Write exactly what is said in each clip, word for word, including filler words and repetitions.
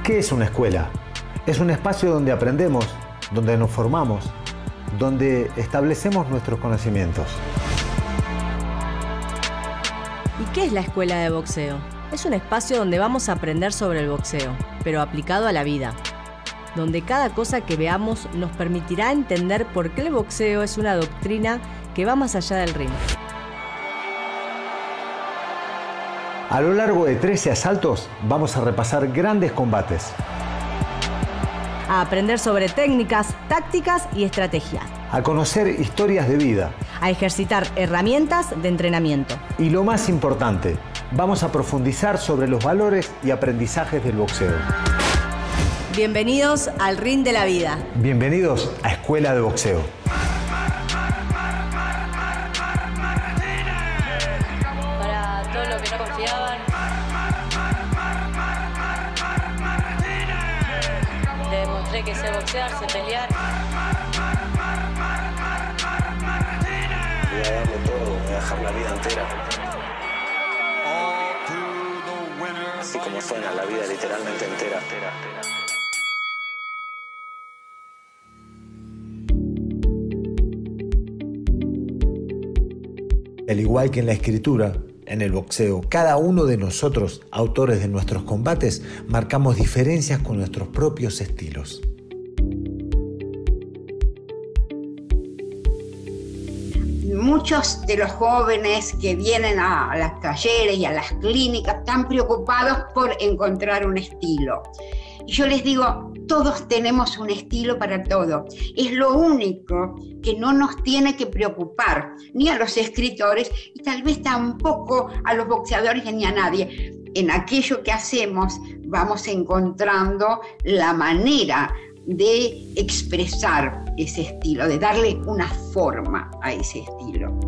¿Qué es una escuela? Es un espacio donde aprendemos, donde nos formamos, donde establecemos nuestros conocimientos. ¿Y qué es la escuela de boxeo? Es un espacio donde vamos a aprender sobre el boxeo, pero aplicado a la vida. Donde cada cosa que veamos nos permitirá entender por qué el boxeo es una doctrina que va más allá del ring. A lo largo de trece asaltos vamos a repasar grandes combates. A aprender sobre técnicas, tácticas y estrategias. A conocer historias de vida. A ejercitar herramientas de entrenamiento. Y lo más importante, vamos a profundizar sobre los valores y aprendizajes del boxeo. Bienvenidos al ring de la vida. Bienvenidos a Escuela de Boxeo. Para todos los que no confiaban, le demostré que sé boxear, sé pelear. Voy a darlo todo, voy a dejar la vida entera. Así como suena, la vida literalmente entera. Al igual que en la escritura, en el boxeo, cada uno de nosotros, autores de nuestros combates, marcamos diferencias con nuestros propios estilos. Muchos de los jóvenes que vienen a las talleres y a las clínicas están preocupados por encontrar un estilo. Y yo les digo, todos tenemos un estilo para todo. Es lo único que no nos tiene que preocupar, ni a los escritores y tal vez tampoco a los boxeadores ni a nadie. En aquello que hacemos vamos encontrando la manera de expresar ese estilo, de darle una forma a ese estilo.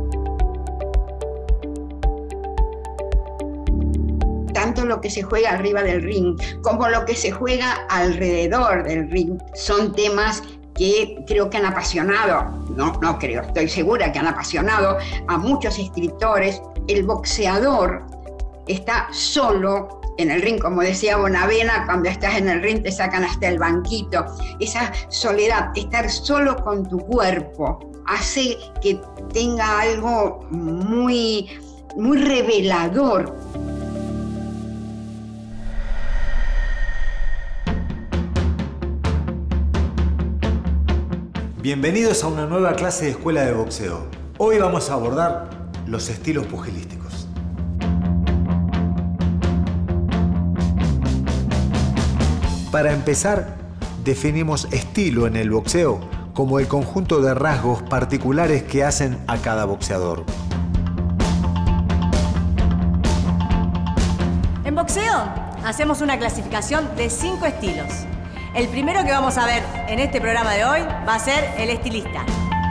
Tanto lo que se juega arriba del ring como lo que se juega alrededor del ring son temas que creo que han apasionado, no, no creo, estoy segura que han apasionado a muchos escritores. El boxeador está solo en el ring, como decía Bonavena, cuando estás en el ring te sacan hasta el banquito. Esa soledad, estar solo con tu cuerpo, hace que tenga algo muy, muy revelador. Bienvenidos a una nueva clase de Escuela de Boxeo. Hoy vamos a abordar los estilos pugilísticos. Para empezar, definimos estilo en el boxeo como el conjunto de rasgos particulares que hacen a cada boxeador. En boxeo hacemos una clasificación de cinco estilos. El primero que vamos a ver en este programa de hoy va a ser el estilista.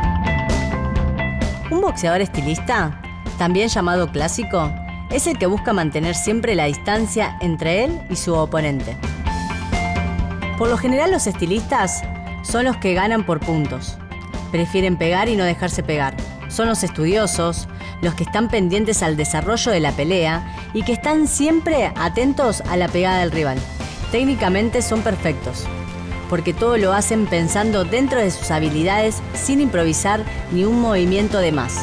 Un boxeador estilista, también llamado clásico, es el que busca mantener siempre la distancia entre él y su oponente. Por lo general, los estilistas son los que ganan por puntos. Prefieren pegar y no dejarse pegar. Son los estudiosos, los que están pendientes al desarrollo de la pelea y que están siempre atentos a la pegada del rival. Técnicamente son perfectos, porque todo lo hacen pensando dentro de sus habilidades sin improvisar ni un movimiento de más.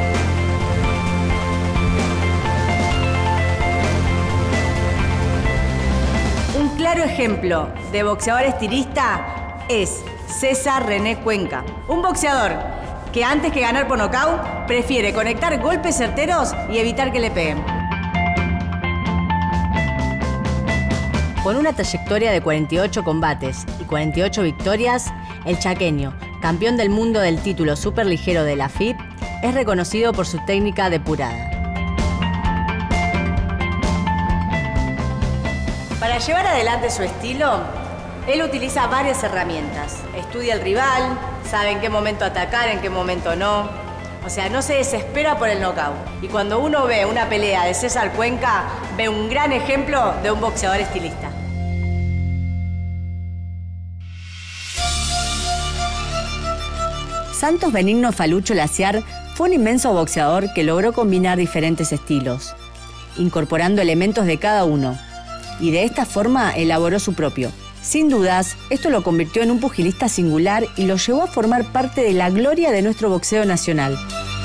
Un claro ejemplo de boxeador estilista es César René Cuenca, un boxeador que antes que ganar por nocaut prefiere conectar golpes certeros y evitar que le peguen. Con una trayectoria de cuarenta y ocho combates y cuarenta y ocho victorias, el chaqueño, campeón del mundo del título superligero de la F I B, es reconocido por su técnica depurada. Para llevar adelante su estilo, él utiliza varias herramientas. Estudia el rival, sabe en qué momento atacar, en qué momento no. O sea, no se desespera por el knockout. Y cuando uno ve una pelea de César Cuenca, ve un gran ejemplo de un boxeador estilista. Santos Benigno Falucho Laciar fue un inmenso boxeador que logró combinar diferentes estilos, incorporando elementos de cada uno. y de esta forma elaboró su propio. Sin dudas, esto lo convirtió en un pugilista singular y lo llevó a formar parte de la gloria de nuestro boxeo nacional.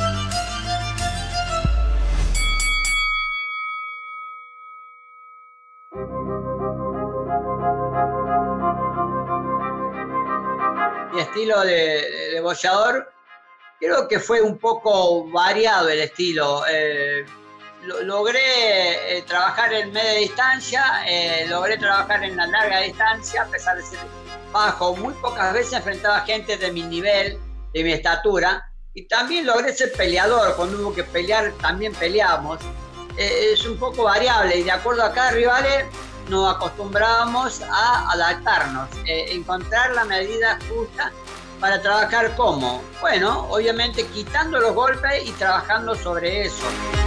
Mi estilo de, de, de boxeador, creo que fue un poco variado el estilo. Eh, lo, logré eh, trabajar en media distancia, eh, logré trabajar en la larga distancia, a pesar de ser bajo. Muy pocas veces enfrentaba gente de mi nivel, de mi estatura, y también logré ser peleador. Cuando hubo que pelear, también peleamos. Eh, es un poco variable y de acuerdo a cada rival nos acostumbrábamos a adaptarnos, eh, encontrar la medida justa para trabajar cómo. Bueno, obviamente quitando los golpes y trabajando sobre eso.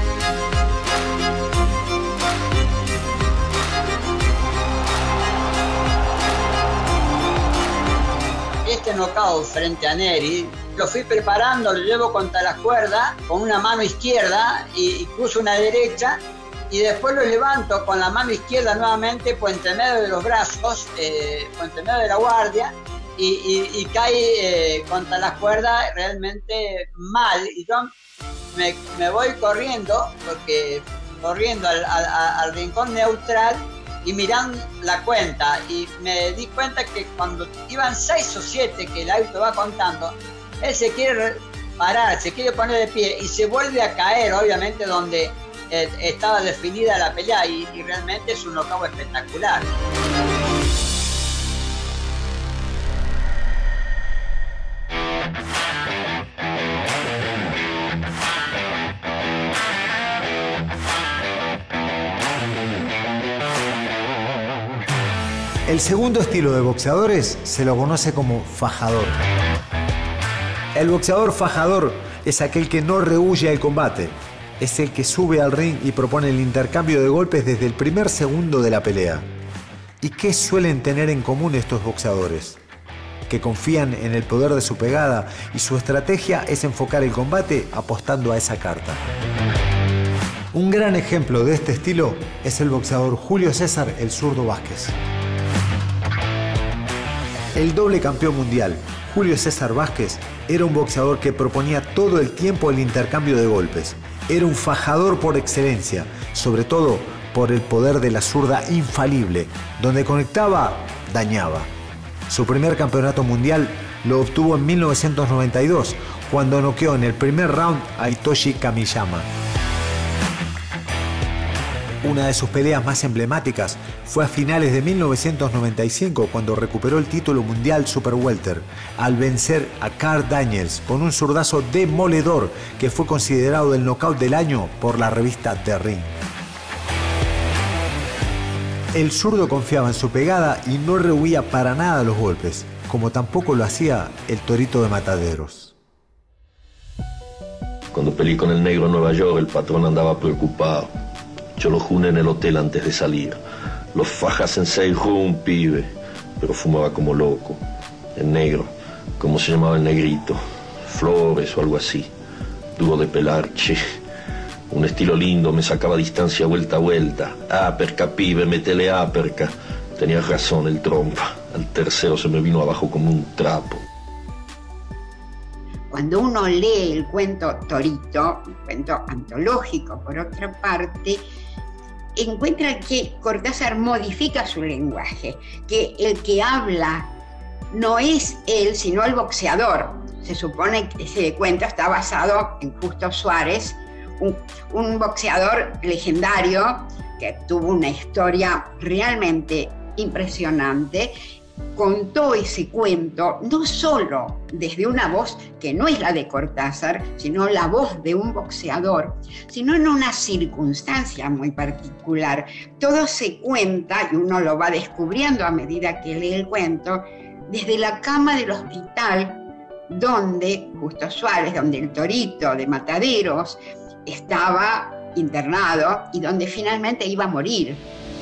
Este knockout frente a Neri lo fui preparando, lo llevo contra la cuerda con una mano izquierda y, y cruzo una derecha, y después lo levanto con la mano izquierda nuevamente por entre medio de los brazos, eh, por entre medio de la guardia, y, y, y cae eh, contra la cuerda realmente mal, y yo me, me voy corriendo, porque corriendo al, al, al rincón neutral y mirando la cuenta, y me di cuenta que cuando iban seis o siete que el árbitro va contando, él se quiere parar, se quiere poner de pie y se vuelve a caer, obviamente donde eh, estaba definida la pelea, y, y realmente es un knockout espectacular. El segundo estilo de boxeadores se lo conoce como fajador. El boxeador fajador es aquel que no rehúye al combate. Es el que sube al ring y propone el intercambio de golpes desde el primer segundo de la pelea. ¿Y qué suelen tener en común estos boxeadores? Que confían en el poder de su pegada y su estrategia es enfocar el combate apostando a esa carta. Un gran ejemplo de este estilo es el boxeador Julio César "El Zurdo" Vázquez. El doble campeón mundial, Julio César Vázquez, era un boxeador que proponía todo el tiempo el intercambio de golpes. Era un fajador por excelencia, sobre todo por el poder de la zurda infalible. Donde conectaba, dañaba. Su primer campeonato mundial lo obtuvo en mil novecientos noventa y dos, cuando noqueó en el primer round a Hitoshi Kamiyama. Una de sus peleas más emblemáticas fue a finales de mil novecientos noventa y cinco, cuando recuperó el título mundial Super Welter al vencer a Carl Daniels con un zurdazo demoledor que fue considerado el knockout del año por la revista The Ring. El zurdo confiaba en su pegada y no rehuía para nada los golpes, como tampoco lo hacía el Torito de Mataderos. Cuando peleé con el negro en Nueva York, el patrón andaba preocupado. Yo lo juné en el hotel antes de salir. Los faja sensei fue un pibe, pero fumaba como loco. El negro, ¿cómo se llamaba el negrito? Flores o algo así. Duro de pelar, che. Un estilo lindo, me sacaba distancia vuelta a vuelta. Aperca, pibe, metele aperca. Tenías razón, el trompa. Al tercero se me vino abajo como un trapo. Cuando uno lee el cuento Torito, un cuento antológico por otra parte, encuentra que Cortázar modifica su lenguaje, que el que habla no es él, sino el boxeador. Se supone que ese cuento está basado en Justo Suárez, un, un boxeador legendario que tuvo una historia realmente impresionante. Contó ese cuento no solo desde una voz que no es la de Cortázar, sino la voz de un boxeador, sino en una circunstancia muy particular. Todo se cuenta, y uno lo va descubriendo a medida que lee el cuento, desde la cama del hospital donde Justo Suárez, donde el Torito de Mataderos estaba internado y donde finalmente iba a morir.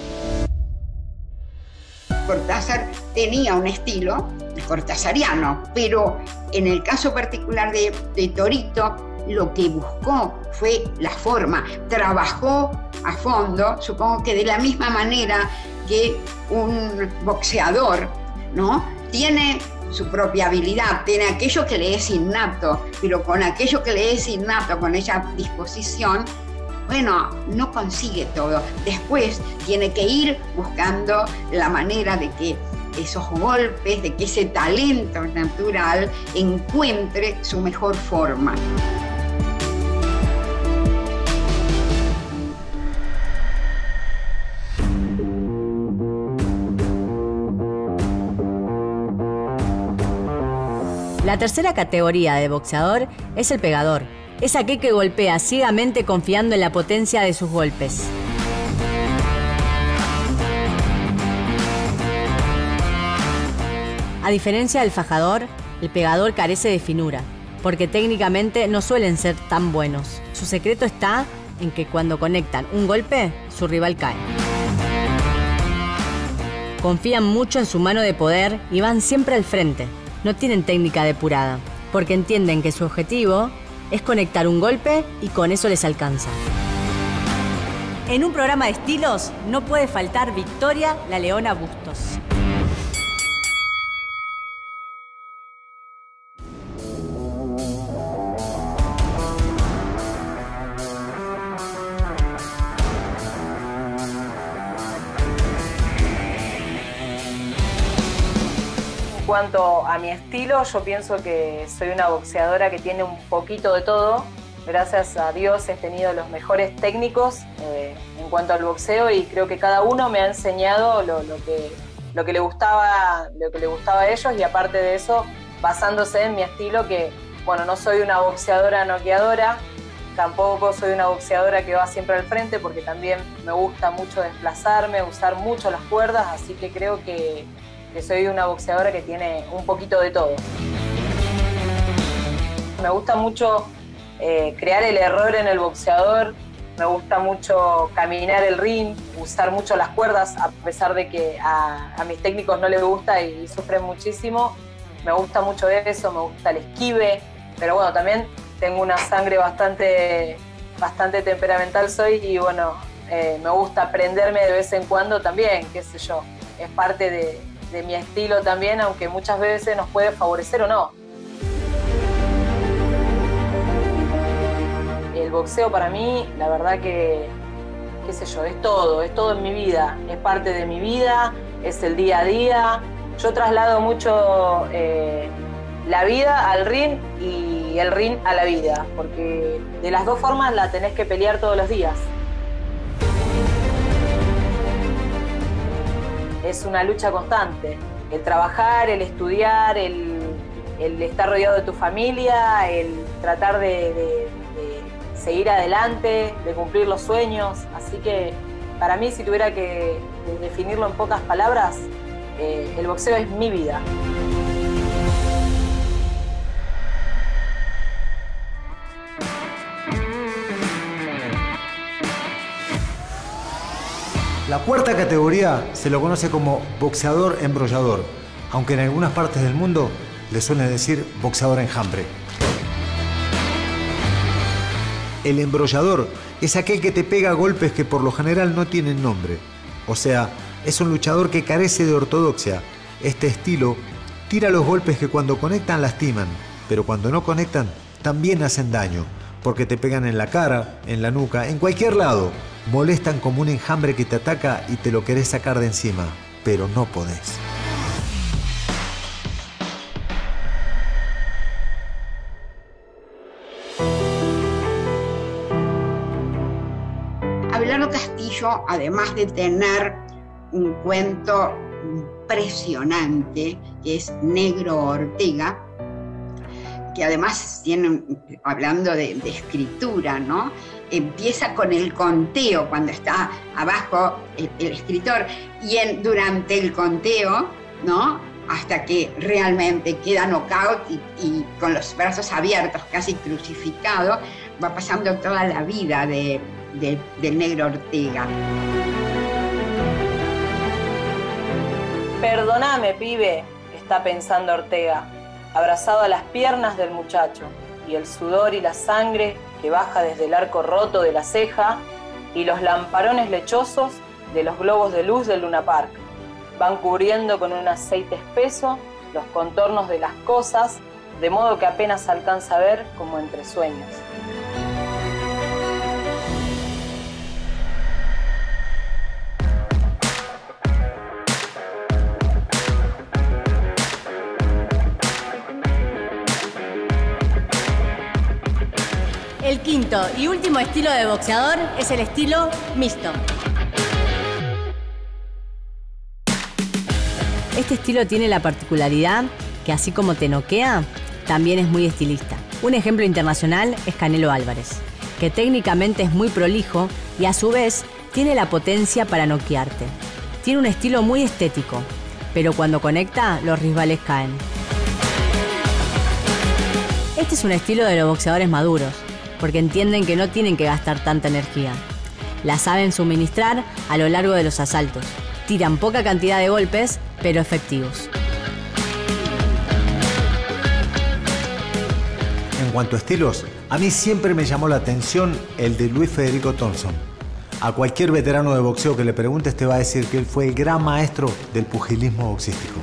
Cortázar tenía un estilo cortasariano, pero en el caso particular de, de Torito lo que buscó fue la forma, trabajó a fondo, supongo que de la misma manera que un boxeador, ¿no? Tiene su propia habilidad, tiene aquello que le es innato, pero con aquello que le es innato, con esa disposición, bueno, no consigue todo. Después tiene que ir buscando la manera de que esos golpes, de que ese talento natural encuentre su mejor forma. La tercera categoría de boxeador es el pegador. Es aquel que golpea ciegamente confiando en la potencia de sus golpes. A diferencia del fajador, el pegador carece de finura, porque técnicamente no suelen ser tan buenos. Su secreto está en que cuando conectan un golpe, su rival cae. Confían mucho en su mano de poder y van siempre al frente. No tienen técnica depurada, porque entienden que su objetivo es conectar un golpe y con eso les alcanza. En un programa de estilos no puede faltar Victoria la Leona Bustos. En cuanto a mi estilo, yo pienso que soy una boxeadora que tiene un poquito de todo. Gracias a Dios he tenido los mejores técnicos eh, en cuanto al boxeo y creo que cada uno me ha enseñado lo, lo, que, lo, que le gustaba, lo que le gustaba a ellos y aparte de eso, basándose en mi estilo que, bueno, no soy una boxeadora noqueadora, tampoco soy una boxeadora que va siempre al frente porque también me gusta mucho desplazarme, usar mucho las cuerdas, así que creo que que soy una boxeadora que tiene un poquito de todo. Me gusta mucho eh, crear el error en el boxeador, me gusta mucho caminar el ring, usar mucho las cuerdas, a pesar de que a, a mis técnicos no les gusta y, y sufren muchísimo. Me gusta mucho eso, me gusta el esquive, pero bueno, también tengo una sangre bastante, bastante temperamental soy y bueno, eh, me gusta aprenderme de vez en cuando también, qué sé yo, es parte de de mi estilo también, aunque muchas veces nos puede favorecer o no. El boxeo para mí, la verdad que, qué sé yo, es todo, es todo en mi vida, es parte de mi vida, es el día a día. Yo traslado mucho eh, la vida al ring y el ring a la vida, porque de las dos formas la tenés que pelear todos los días. Es una lucha constante, el trabajar, el estudiar, el, el estar rodeado de tu familia, el tratar de, de, de seguir adelante, de cumplir los sueños. Así que para mí, si tuviera que definirlo en pocas palabras, eh, el boxeo es mi vida. La cuarta categoría se lo conoce como boxeador embrollador, aunque en algunas partes del mundo le suelen decir boxeador enjambre. El embrollador es aquel que te pega golpes que por lo general no tienen nombre. O sea, es un luchador que carece de ortodoxia. Este estilo tira los golpes que cuando conectan lastiman, pero cuando no conectan también hacen daño, porque te pegan en la cara, en la nuca, en cualquier lado. Molestan como un enjambre que te ataca y te lo querés sacar de encima, pero no podés. Abelardo Castillo, además de tener un cuento impresionante, que es Negro Ortega, que además tiene, hablando de, de escritura, ¿no? Empieza con el conteo cuando está abajo el, el escritor y en, durante el conteo, ¿no? Hasta que realmente queda knockout y, y con los brazos abiertos, casi crucificado, va pasando toda la vida de, de, del Negro Ortega. Perdóname, pibe, está pensando Ortega, abrazado a las piernas del muchacho. y el sudor y la sangre que baja desde el arco roto de la ceja y los lamparones lechosos de los globos de luz del Luna Park. Van cubriendo con un aceite espeso los contornos de las cosas, de modo que apenas alcanza a ver como entre sueños. El quinto y último estilo de boxeador es el estilo mixto. Este estilo tiene la particularidad que, así como te noquea, también es muy estilista. Un ejemplo internacional es Canelo Álvarez, que técnicamente es muy prolijo y a su vez tiene la potencia para noquearte. Tiene un estilo muy estético, pero cuando conecta, los rivales caen. Este es un estilo de los boxeadores maduros, porque entienden que no tienen que gastar tanta energía. La saben suministrar a lo largo de los asaltos. Tiran poca cantidad de golpes, pero efectivos. En cuanto a estilos, a mí siempre me llamó la atención el de Luis Federico Thompson. A cualquier veterano de boxeo que le preguntes te va a decir que él fue el gran maestro del pugilismo boxístico.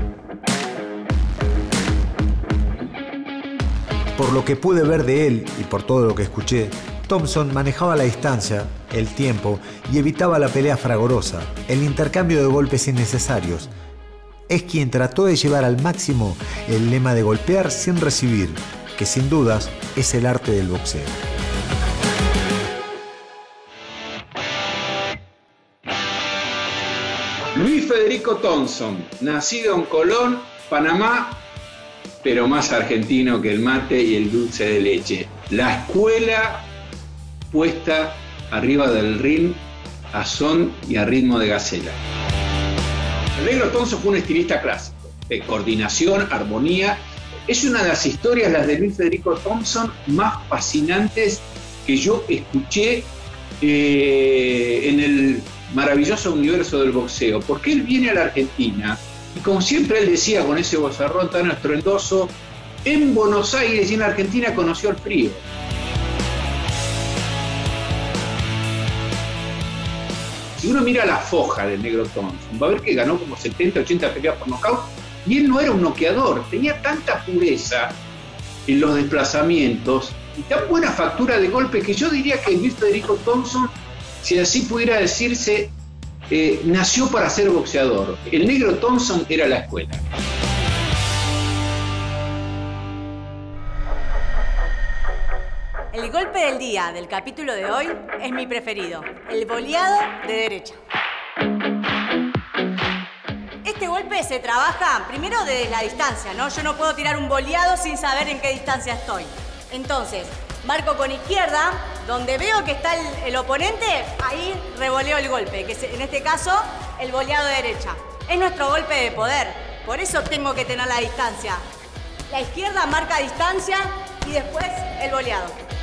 Por lo que pude ver de él y por todo lo que escuché, Thompson manejaba la distancia, el tiempo y evitaba la pelea fragorosa, el intercambio de golpes innecesarios. Es quien trató de llevar al máximo el lema de golpear sin recibir, que sin dudas es el arte del boxeo. Luis Federico Thompson, nacido en Colón, Panamá, pero más argentino que el mate y el dulce de leche. La escuela puesta arriba del ring a son y a ritmo de gacela. El negro Thompson fue un estilista clásico, de coordinación, armonía. Es una de las historias, las de Luis Federico Thompson, más fascinantes que yo escuché eh, en el maravilloso universo del boxeo, porque él viene a la Argentina y, como siempre él decía con ese vozarrón tan estruendoso, en Buenos Aires y en la Argentina conoció el frío. Si uno mira la foja del negro Thompson, va a ver que ganó como setenta, ochenta peleas por nocaut, y él no era un noqueador, tenía tanta pureza en los desplazamientos y tan buena factura de golpe que yo diría que Luis Federico Thompson, si así pudiera decirse, eh, nació para ser boxeador. El negro Thompson era la escuela. El golpe del día del capítulo de hoy es mi preferido, el boleado de derecha. Este golpe se trabaja primero desde la distancia, ¿no? Yo no puedo tirar un boleado sin saber en qué distancia estoy. Entonces, marco con izquierda, donde veo que está el, el oponente, ahí revoleo el golpe, que es, en este caso, el boleado de derecha. Es nuestro golpe de poder, por eso tengo que tener la distancia. La izquierda marca distancia y después el boleado.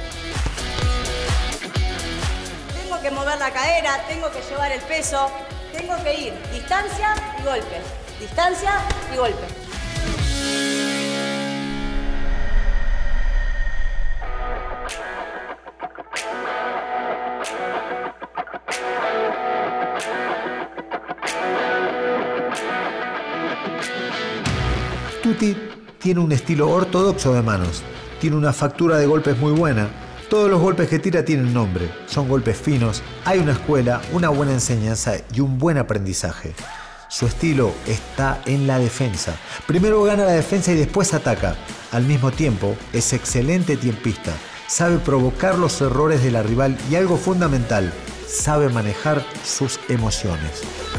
Tengo que mover la cadera, tengo que llevar el peso, tengo que ir distancia y golpe, distancia y golpe. Tuti tiene un estilo ortodoxo de manos, tiene una factura de golpes muy buena. Todos los golpes que tira tienen nombre, son golpes finos, hay una escuela, una buena enseñanza y un buen aprendizaje. Su estilo está en la defensa. Primero gana la defensa y después ataca. Al mismo tiempo, es excelente tiempista, sabe provocar los errores de la rival y algo fundamental, sabe manejar sus emociones.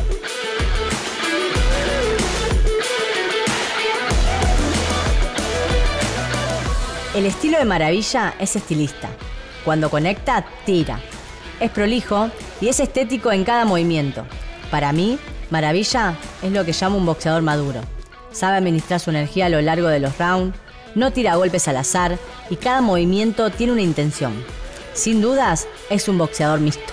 El estilo de Maravilla es estilista. Cuando conecta, tira. Es prolijo y es estético en cada movimiento. Para mí, Maravilla es lo que llamo un boxeador maduro. Sabe administrar su energía a lo largo de los rounds, no tira golpes al azar y cada movimiento tiene una intención. Sin dudas, es un boxeador mixto.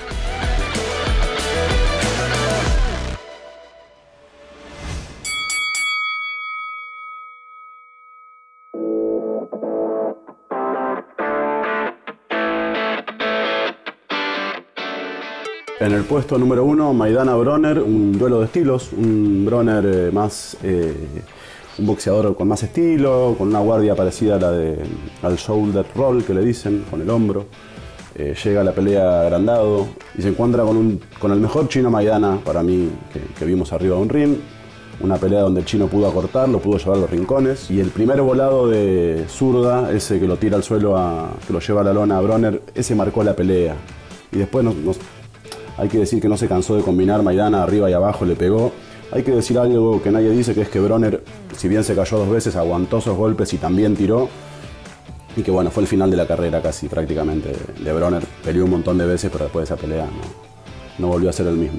En el puesto número uno, Maidana Broner, un duelo de estilos, un Broner eh, más, eh, un boxeador con más estilo, con una guardia parecida a la de, al shoulder roll que le dicen, con el hombro. Eh, llega a la pelea agrandado y se encuentra con, un, con el mejor chino Maidana, para mí, que, que vimos arriba de un ring. Una pelea donde el chino pudo acortar, lo pudo llevar a los rincones. Y el primer volado de zurda, ese que lo tira al suelo, a, que lo lleva a la lona a Broner, ese marcó la pelea. Y después nos, nos, hay que decir que no se cansó de combinar Maidana arriba y abajo, le pegó. Hay que decir algo que nadie dice, que es que Broner, si bien se cayó dos veces, aguantó esos golpes y también tiró. Y que bueno, fue el final de la carrera casi prácticamente de Broner. Peleó un montón de veces, pero después de esa pelea no, no volvió a ser el mismo.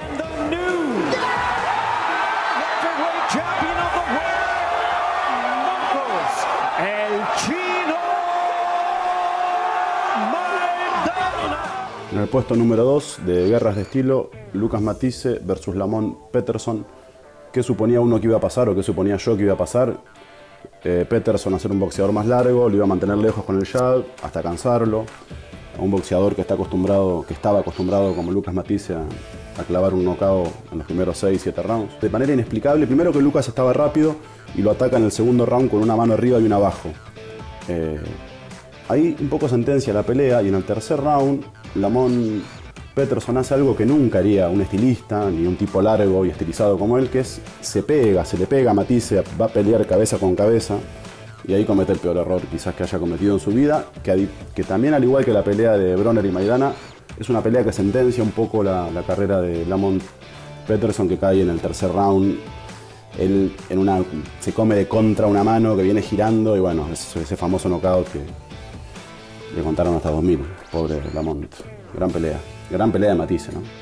En el puesto número dos de Guerras de Estilo, Lucas Matthysse versus Lamont Peterson. ¿Qué suponía uno que iba a pasar o qué suponía yo que iba a pasar? Eh, Peterson a ser un boxeador más largo, lo iba a mantener lejos con el jab hasta cansarlo. A un boxeador que está acostumbrado, que estaba acostumbrado como Lucas Matthysse a, a clavar un knockout en los primeros seis siete rounds. De manera inexplicable, primero que Lucas estaba rápido y lo ataca en el segundo round con una mano arriba y una abajo. Eh, ahí un poco sentencia la pelea y en el tercer round Lamont Peterson hace algo que nunca haría un estilista, ni un tipo largo y estilizado como él, que es, se pega, se le pega a Matthysse, va a pelear cabeza con cabeza, y ahí comete el peor error quizás que haya cometido en su vida, que, que también al igual que la pelea de Broner y Maidana, es una pelea que sentencia un poco la, la carrera de Lamont Peterson, que cae en el tercer round. Él en una, se come de contra una mano que viene girando, y bueno, ese, ese famoso knockout que le contaron hasta dos mil, pobre Lamont. Gran pelea. Gran pelea de Matthysse, ¿no?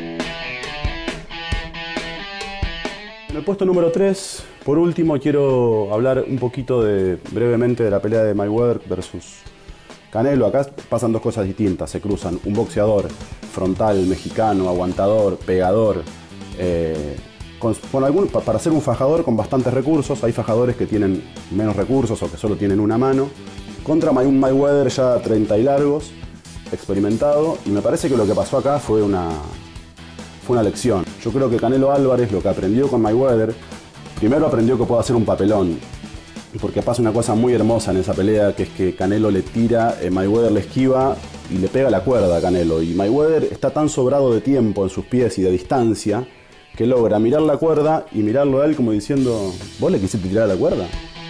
En el puesto número tres, por último, quiero hablar un poquito de, brevemente de la pelea de Mayweather versus Canelo. Acá pasan dos cosas distintas, se cruzan un boxeador frontal, mexicano, aguantador, pegador, eh, con, con algún, para ser un fajador con bastantes recursos. Hay fajadores que tienen menos recursos o que solo tienen una mano, contra un Mayweather ya treinta y largos, experimentado, y me parece que lo que pasó acá fue una, fue una lección. Yo creo que Canelo Álvarez lo que aprendió con Mayweather, primero aprendió que puede hacer un papelón, porque pasa una cosa muy hermosa en esa pelea, que es que Canelo le tira, eh, Mayweather le esquiva y le pega la cuerda a Canelo, y Mayweather está tan sobrado de tiempo en sus pies y de distancia, que logra mirar la cuerda y mirarlo a él como diciendo, ¿vos le quisiste tirar la cuerda?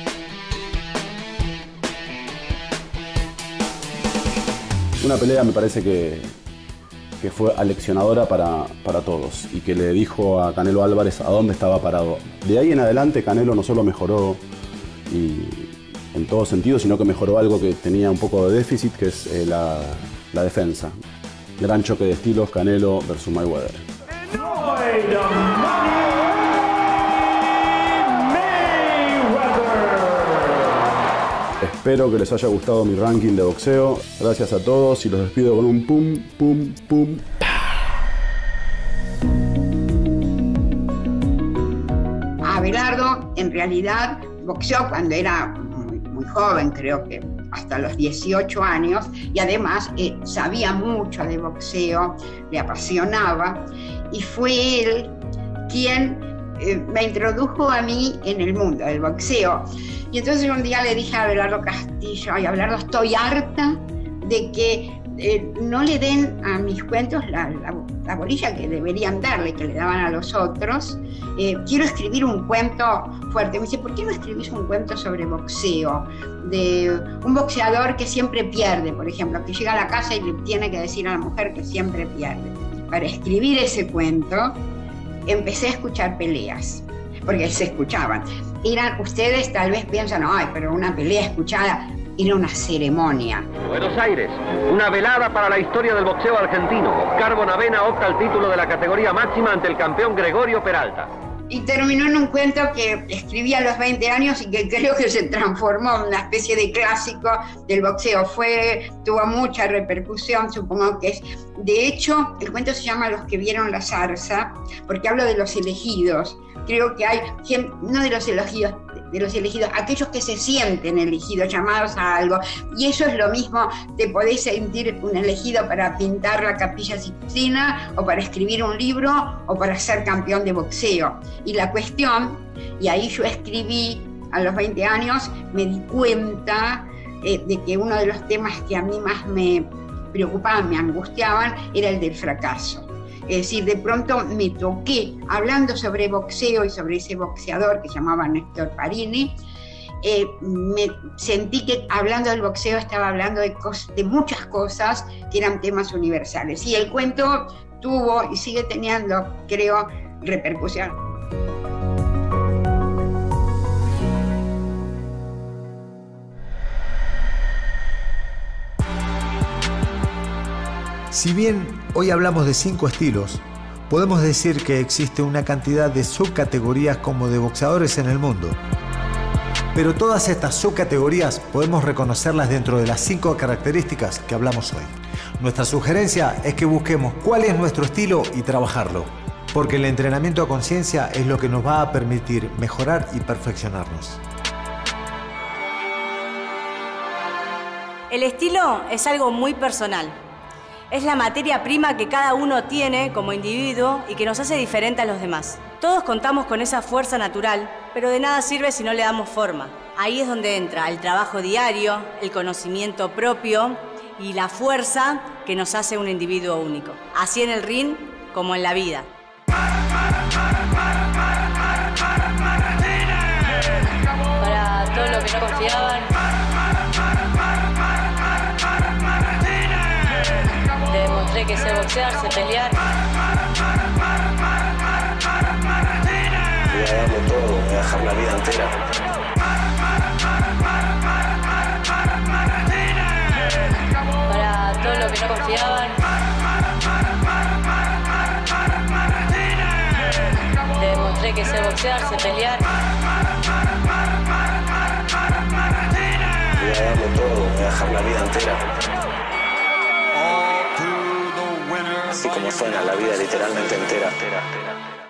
Una pelea me parece que, que fue aleccionadora para, para todos y que le dijo a Canelo Álvarez a dónde estaba parado. De ahí en adelante Canelo no solo mejoró y, en todo sentido, sino que mejoró algo que tenía un poco de déficit, que es eh, la, la defensa. Gran choque de estilos, Canelo versus Mayweather. Espero que les haya gustado mi ranking de boxeo. Gracias a todos y los despido con un pum, pum, pum. Abelardo en realidad boxeó cuando era muy, muy joven, creo que hasta los dieciocho años, y además eh, sabía mucho de boxeo, le apasionaba, y fue él quien eh, me introdujo a mí en el mundo del boxeo. Y entonces un día le dije a Abelardo Castillo, ay Abelardo, estoy harta de que eh, no le den a mis cuentos la, la, la bolilla que deberían darle, que le daban a los otros. Eh, quiero escribir un cuento fuerte. Me dice, ¿por qué no escribís un cuento sobre boxeo? De un boxeador que siempre pierde, por ejemplo, que llega a la casa y le tiene que decir a la mujer que siempre pierde. Para escribir ese cuento, empecé a escuchar peleas, porque se escuchaban. Eran, ustedes tal vez piensan, ay, pero una pelea escuchada era una ceremonia. Buenos Aires, una velada para la historia del boxeo argentino. Oscar Bonavena opta al título de la categoría máxima ante el campeón Gregorio Peralta. Y terminó en un cuento que escribí a los veinte años y que creo que se transformó en una especie de clásico del boxeo. Fue, tuvo mucha repercusión, supongo que es. De hecho, el cuento se llama Los que vieron la zarza, porque hablo de los elegidos. Creo que hay, no de los elegidos, de los elegidos, aquellos que se sienten elegidos, llamados a algo. Y eso es lo mismo, te podés sentir un elegido para pintar la Capilla Sixtina, o para escribir un libro, o para ser campeón de boxeo. Y la cuestión, y ahí yo escribí a los veinte años, me di cuenta eh, de que uno de los temas que a mí más me preocupaban, me angustiaban, era el del fracaso. Es decir, de pronto me toqué, hablando sobre boxeo y sobre ese boxeador que se llamaba Néstor Parini, eh, me sentí que hablando del boxeo estaba hablando de, de muchas cosas que eran temas universales. Y el cuento tuvo y sigue teniendo, creo, repercusión. Si bien hoy hablamos de cinco estilos, podemos decir que existe una cantidad de subcategorías como de boxeadores en el mundo. Pero todas estas subcategorías podemos reconocerlas dentro de las cinco características que hablamos hoy. Nuestra sugerencia es que busquemos cuál es nuestro estilo y trabajarlo, porque el entrenamiento a conciencia es lo que nos va a permitir mejorar y perfeccionarnos. El estilo es algo muy personal. Es la materia prima que cada uno tiene como individuo y que nos hace diferente a los demás. Todos contamos con esa fuerza natural, pero de nada sirve si no le damos forma. Ahí es donde entra el trabajo diario, el conocimiento propio y la fuerza que nos hace un individuo único. Así en el ring como en la vida. Para todos los que no confiaban, demostré que sé boxear, sé pelear. Voy a darlo todo, voy a dejar la vida entera. Para todos los que no confiaban, demostré que sé boxear, sé pelear. Voy a darlo todo, voy a dejar la vida entera. Así como suena, la vida literalmente entera.